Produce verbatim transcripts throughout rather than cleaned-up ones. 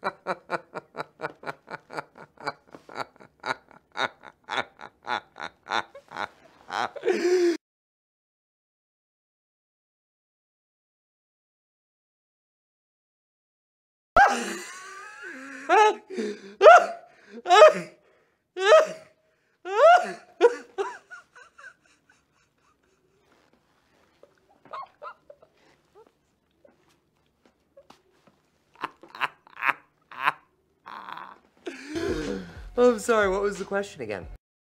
Oh, I'm sorry, what was the question again?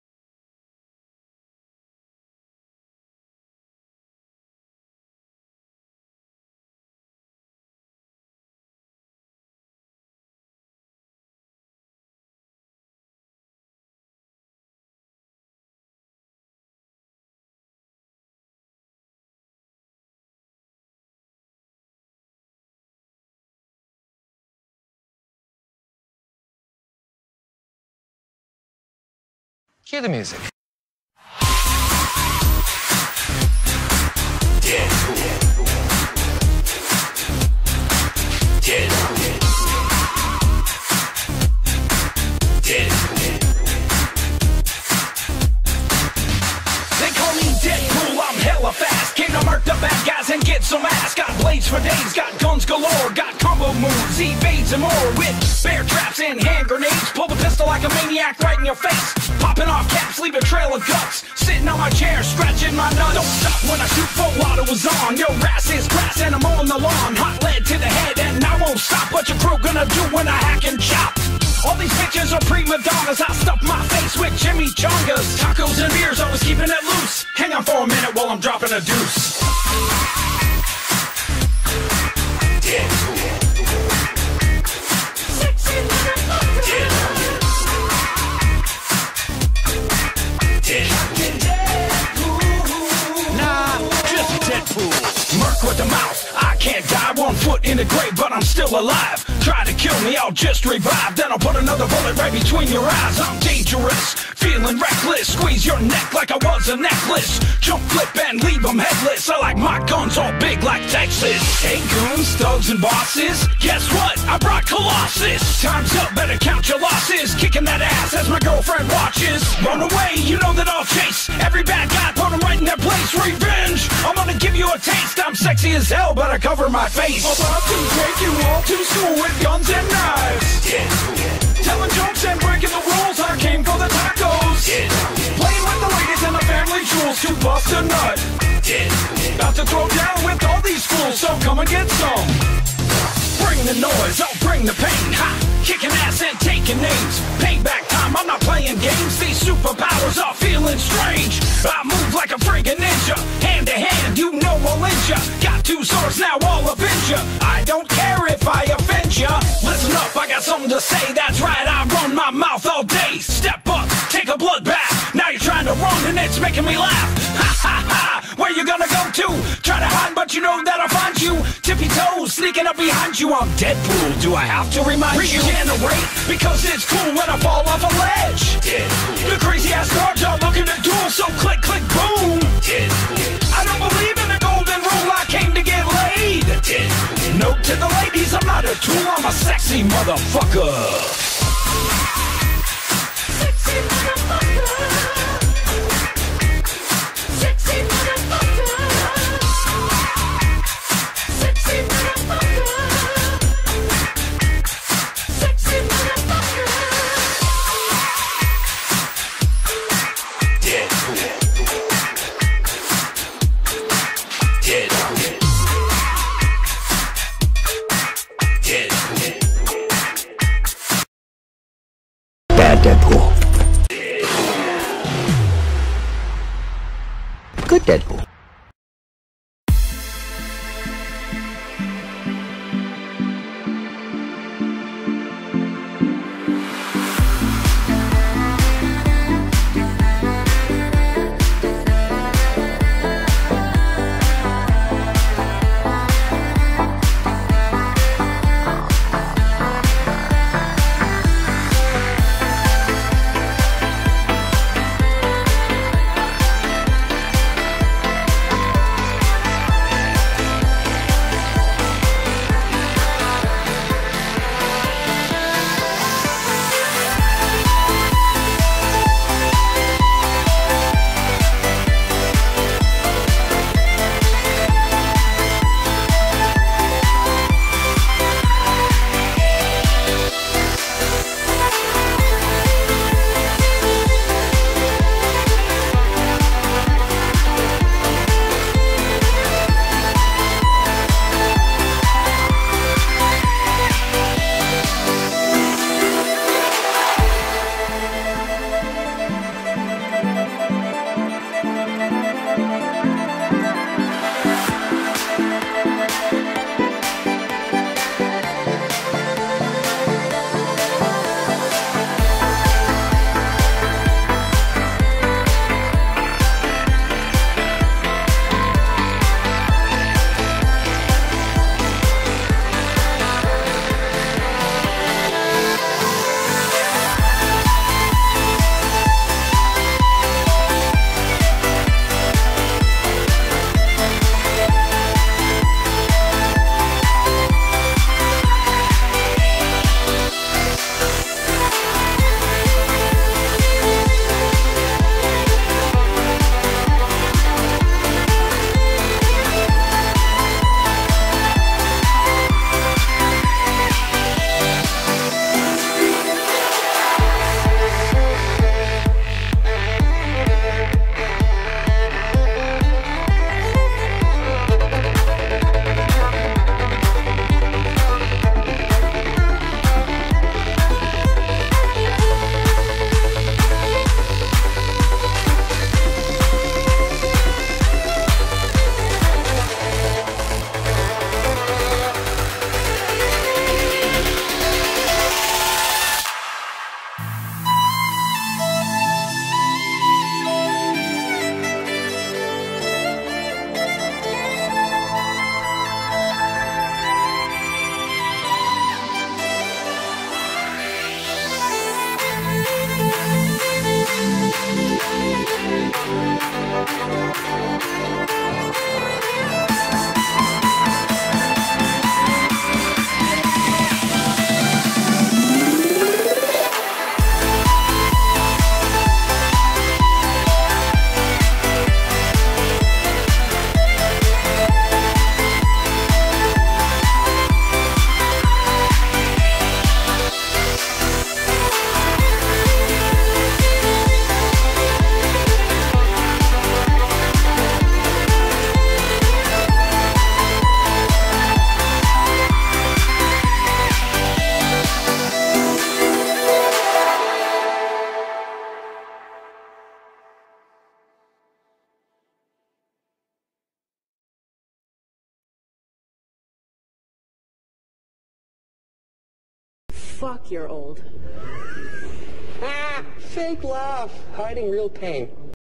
Cue the music. Deadpool. Deadpool. Deadpool. They call me Deadpool, I'm hella fast. Came to murk the bad guys and get some ass. Got blades for days, got guns galore. Got combo moves, evades and more. With bear traps and hand grenades. Pull the pistol like a maniac right in your face. Popping off caps, leave a trail of guts. Sitting on my chair, scratching my nuts. Don't stop when I shoot full auto was on. Your ass is grass and I'm on the lawn. Hot lead to the head and I won't stop. What your crew gonna do when I hack and chop? All these bitches are prima donnas. I stuff my face with chimichangas. Tacos and beers, always keeping it loose. Hang on for a minute while I'm dropping a deuce. Deadpool. Sexy motherfucker. Deadpool. Deadpool. Nah, just Deadpool. Merc with the mouth. I can't die, one foot in the grave, but I'm still alive. Try to kill me, I'll just revive. Then I'll put another bullet right between your eyes. I'm dangerous, feeling reckless. Squeeze your neck like I was a necklace. Jump, flip, and leave them headless. I like my guns all big like Texas. Hey goons, thugs, and bosses, guess what? I brought Colossus. Time's up, better count your losses. Kicking that ass as my girlfriend watches. Run away, you know that I'll chase every bad guy, put them right in their place. Revenge, I'm gonna give you a taste. I'm sexy as hell, but I cover my face. About to take you all to school with guns and knives. Deadpool. Telling jokes and breaking the rules. I came for the tacos. Deadpool. Playing with the ladies and the family jewels to bust a nut. Deadpool. About to throw down with all these fools, so come and get some. Bring the noise, I'll bring the pain. Ha! Kicking ass and taking names. Payback time, I'm not playing games. These superpowers are feeling strange. I move like a friggin' ninja. Hand to hand, you know I'll end ya. Got two swords, now I'll avenge ya. I don't care if I offend ya. Listen up, I got something to say. That's right, I run my mouth all day. Step up, take a blood bath. Now you're trying to run and it's making me laugh. Ha ha ha, where you gonna go to? Try to hide, but you know that I'll find you. Tippy toes, sneaking up behind you. I'm Deadpool, do I have to remind you? Regenerate, because it's cool when I fall off a ledge. Deadpool. The crazy ass guards are looking to duel, so click, click, boom. Deadpool. I don't believe in the golden rule, I came to get laid. Deadpool. Note to the ladies, I'm not a tool, I'm a sexy motherfucker. Sexy motherfucker. Sexy motherfucker. Sexy motherfucker. Sexy motherfucker. Deadpool. Deadpool. Deadpool. Bad Deadpool. Good Deadpool. Fuck, you're old. Ah, fake laugh, hiding real pain.